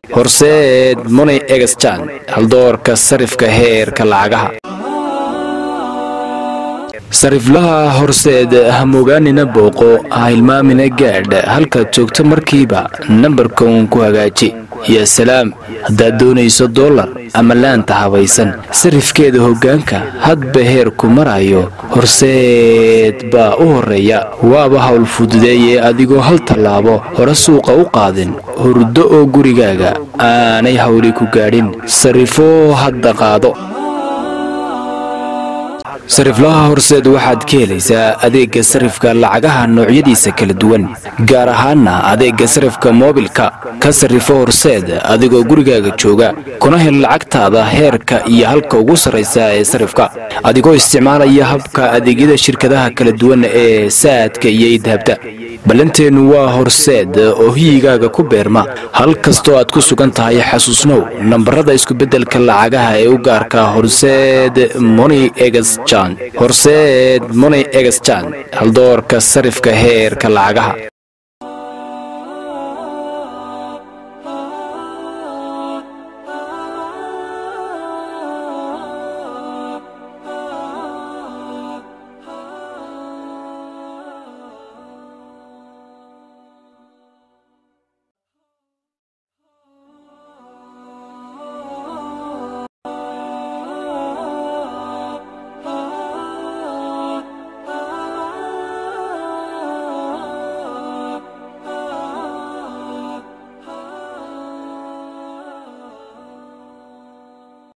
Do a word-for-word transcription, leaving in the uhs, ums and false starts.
horseed money exchange haldoorka sarifka heerka lacagaha sariflaha horseed hamogaanina booqo ha hilmaamina gaadh halka joogto markiiba nambarka uun ku hagaaji ya salaam haddaad doonayso dollar ama laanta habaysan sarifkeeda hoggaanka hadba heerku marayo horseed baa u horeeya waaba hawl fududeeye adigoo hal tallaabo hore suuqa u qaadin hurdo oo gurigaaga aanay hawli ku gaadhin sarifo hadda qaado sariflaha horseed waxaad ka helaysaa adeegga sarifka lacagaha noocyadiisa kala duwan gaar ahaana adeegga sarifka moobilka ka sarifo horseed adigoo gurigaaga jooga kuna hel lacagtaada heerka iyo halka ugu sarraysa ee sarifka adigoo isticmaalaya habka adeegyada shirkadaha kala duwan ee saadka iyo idahabta ballanteenu waa horseed oo hiyigaaga ku beerma hal kastoo aad ku sugan tahay xasuusnow nambarada isku beddelka lacagaha ee u gaarka horseed money exchange horseed money exchange haldoorka sarifka heerka lacagaha